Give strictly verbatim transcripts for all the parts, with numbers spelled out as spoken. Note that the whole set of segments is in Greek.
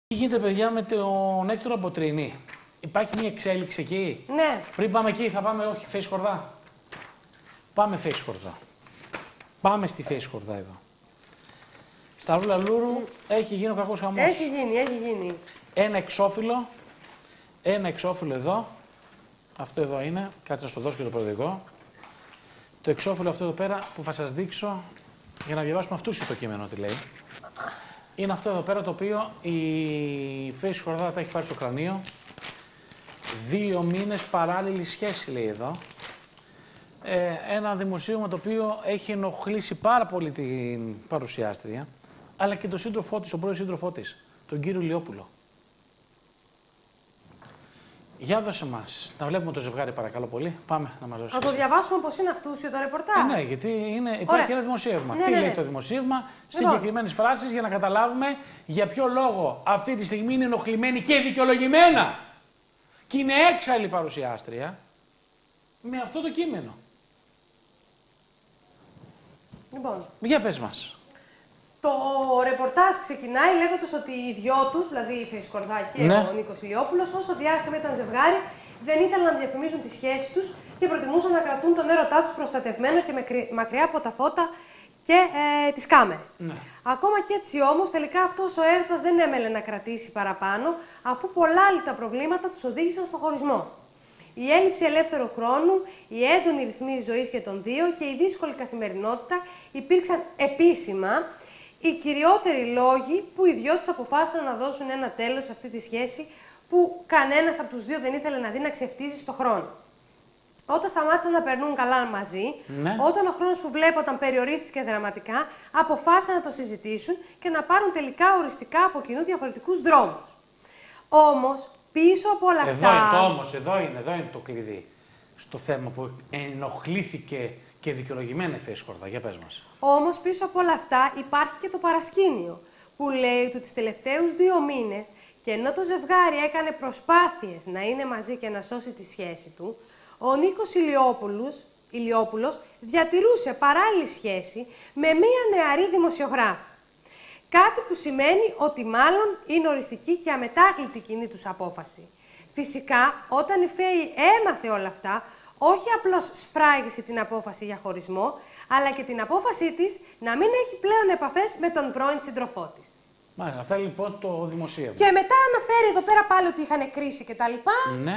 Τι γίνεται, παιδιά, με τον Έκτορα Μποτρινή? Υπάρχει μια εξέλιξη εκεί? Ναι. Πριν πάμε εκεί, θα πάμε, όχι, Face Χορδά. Πάμε Face Χορδά. Πάμε στη Face Χορδά εδώ. Στα Ρούλα Λούρου έχει γίνει ο κακός χαμός. Έχει γίνει, έχει γίνει. Ένα εξώφυλλο, ένα εξώφυλλο εδώ. Αυτό εδώ είναι, κάτσε να σου δώσω και το περιοδικό. Το εξώφυλλο αυτό εδώ πέρα που θα σας δείξω για να διαβάσουμε αυτούς το κείμενο τι λέει. Είναι αυτό εδώ πέρα το οποίο η Face Χορδά τα έχει πάρει στο κρανίο. Δύο μήνες παράλληλη σχέση λέει εδώ. Ε, ένα δημοσίευμα το οποίο έχει ενοχλήσει πάρα πολύ την παρουσιάστρια, αλλά και τον σύντροφό της, τον πρώην σύντροφό της, τον κύριο Ηλιόπουλο. Για δώσε μας. Να βλέπουμε το ζευγάρι παρακαλώ πολύ. Πάμε να μας δώσεις. Να το διαβάσουμε πώς είναι αυτούσιο το ρεπορτάζ. Ε, ναι, γιατί είναι, υπάρχει ένα δημοσίευμα. Ναι, Τι ναι, λέει ναι. το δημοσίευμα, Λοιπόν. συγκεκριμένες φράσεις για να καταλάβουμε για ποιο λόγο αυτή τη στιγμή είναι ενοχλημένη και δικαιολογημένα. Και είναι έξαλλη παρουσιάστρια με αυτό το κείμενο. Λοιπόν, Για πες μας. το ρεπορτάζ ξεκινάει λέγοντας ότι οι δυο τους, δηλαδή η Face Χορδά και Ναι. ο Νίκος Ηλιόπουλος, όσο διάστημα ήταν ζευγάρι, δεν ήθελαν να διαφημίζουν τη σχέση τους και προτιμούσαν να κρατούν τον έρωτά τους προστατευμένο και μακριά από τα φώτα και ε, τις κάμερες. Ναι. Ακόμα και έτσι όμως, τελικά αυτός ο έρωτας δεν έμελε να κρατήσει παραπάνω, αφού πολλά άλλα προβλήματα τους οδήγησαν στο χωρισμό. Η έλλειψη ελεύθερου χρόνου, οι έντονοι ρυθμοί ζωής και των δύο και η δύσκολη καθημερινότητα υπήρξαν επίσημα οι κυριότεροι λόγοι που οι δυο τους αποφάσισαν να δώσουν ένα τέλος σε αυτή τη σχέση που κανένας από τους δύο δεν ήθελε να δει να ξεφτύζει στο χρόνο. Όταν σταμάτησαν να περνούν καλά μαζί, Ναι. όταν ο χρόνος που βλέπονταν περιορίστηκε δραματικά, αποφάσισαν να το συζητήσουν και να πάρουν τελικά οριστικά από κοινού διαφορετικούς δρόμους. Όμως, πίσω από όλα Εδώ αυτά... είναι το όμως, εδώ είναι, εδώ είναι το κλειδί. Στο θέμα που ενοχλήθηκε και δικαιολογημένα η Face Χορδά. Για πες μας. Όμως πίσω από όλα αυτά υπάρχει και το παρασκήνιο, που λέει ότι τις τελευταίους δύο μήνες και ενώ το ζευγάρι έκανε προσπάθειες να είναι μαζί και να σώσει τη σχέση του, ο Νίκος Ηλιόπουλος, Ηλιόπουλος διατηρούσε παράλληλη σχέση με μία νεαρή δημοσιογράφη. Κάτι που σημαίνει ότι μάλλον είναι οριστική και αμετάκλητη κοινή τους απόφαση. Φυσικά, όταν η Φέη έμαθε όλα αυτά, όχι απλώς σφράγισε την απόφαση για χωρισμό, αλλά και την απόφασή της να μην έχει πλέον επαφές με τον πρώην σύντροφό της. Μάλιστα, αυτά λοιπόν το δημοσίευμα. Και μετά αναφέρει εδώ πέρα πάλι ότι είχαν κρίση κτλ. Ναι.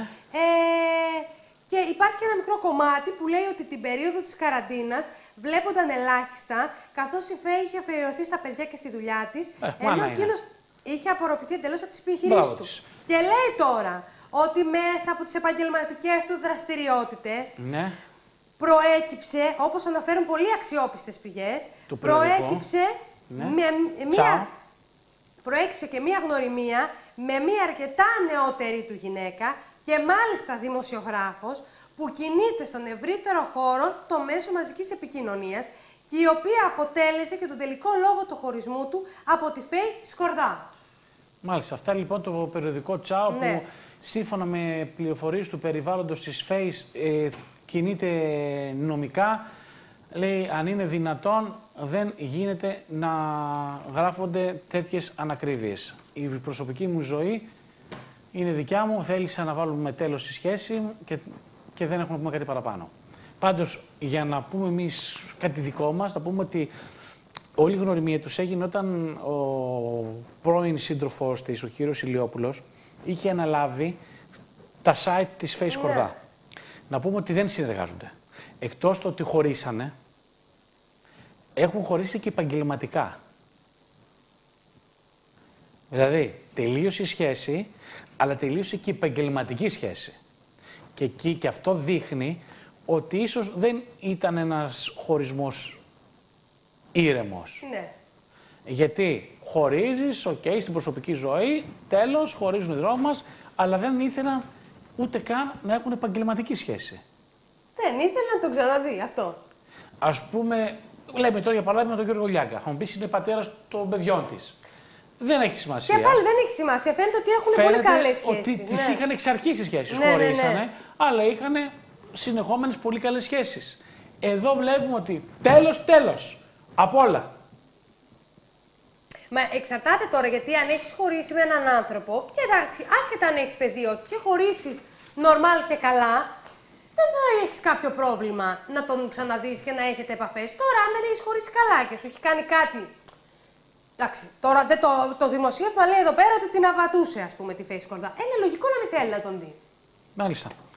Ε, και υπάρχει και ένα μικρό κομμάτι που λέει ότι την περίοδο της καραντίνας βλέπονταν ελάχιστα, καθώς η Φέη είχε αφιερωθεί στα παιδιά και στη δουλειά της, Ε, ενώ μάνα εκείνος είχε απορροφηθεί εντελώς από τις επιχειρήσεις Μπράβο του. της. Και λέει τώρα ότι μέσα από τις επαγγελματικές του δραστηριότητες Ναι. προέκυψε, όπως αναφέρουν πολύ αξιόπιστες πηγές, Το περιοδικό. προέκυψε, Ναι. με, Τσάο. μία, προέκυψε και μία γνωριμία με μία αρκετά νεότερη του γυναίκα και μάλιστα δημοσιογράφος που κινείται στον ευρύτερο χώρο το μέσο μαζικής επικοινωνίας και η οποία αποτέλεσε και τον τελικό λόγο του χωρισμού του από τη Φέη Χορδά. Μάλιστα, αυτά λοιπόν το περιοδικό Τσάο Ναι. που σύμφωνα με πληροφορίες του περιβάλλοντος της Face ε, κινείται νομικά. Λέει, αν είναι δυνατόν, δεν γίνεται να γράφονται τέτοιες ανακρίβειες. Η προσωπική μου ζωή είναι δικιά μου, θέλησα να βάλουμε τέλος στη σχέση και, και δεν έχουμε να πούμε κάτι παραπάνω. Πάντως, για να πούμε εμείς κάτι δικό μας, θα πούμε ότι όλη η γνωριμία τους έγινε όταν ο πρώην σύντροφός της, ο κύριος Ηλιόπουλος, είχε αναλάβει τα site της Face Χορδά. Ναι. Να πούμε ότι δεν συνεργάζονται. Εκτός το ότι χωρίσανε, έχουν χωρίσει και επαγγελματικά. Δηλαδή, τελείωσε η σχέση, αλλά τελείωσε και η επαγγελματική σχέση. Και εκεί και αυτό δείχνει ότι ίσως δεν ήταν ένας χωρισμός ήρεμος. Ναι. Γιατί χωρίζεις, οκ, okay, στην προσωπική ζωή, τέλος, χωρίζουν οι δρόμοι μας, αλλά δεν ήθελαν ούτε καν να έχουν επαγγελματική σχέση. Δεν ήθελε να τον ξαναδεί αυτό. Ας πούμε, λέμε τώρα για παράδειγμα τον Γιώργο Λιάγκα. Θα μου πεις είναι πατέρας των παιδιών της. Δεν έχει σημασία. Και πάλι δεν έχει σημασία. Φαίνεται ότι έχουν Φαίνεται πολύ καλές σχέσεις. ότι ναι. τις είχαν εξ αρχής οι σχέσεις. Ναι, ναι, ναι. Χωρίσανε, αλλά είχαν συνεχόμενες πολύ καλές σχέσεις. Εδώ βλέπουμε ότι τέλος, τέλος. Απ' όλα. Μα εξαρτάται τώρα, γιατί αν έχεις χωρίσει με έναν άνθρωπο, και εντάξει, άσχετα αν έχεις παιδί όχι, και χωρίσεις νορμάλ και καλά, δεν θα έχεις κάποιο πρόβλημα να τον ξαναδείς και να έχετε επαφές. Τώρα, αν δεν έχεις χωρίσει καλά και σου έχει κάνει κάτι. Εντάξει, τώρα δεν το, το δημοσίευμα λέει εδώ πέρα ότι την αβατούσε, ας πούμε, τη face κορδά. Είναι λογικό να μην θέλει να τον δει. Μάλιστα.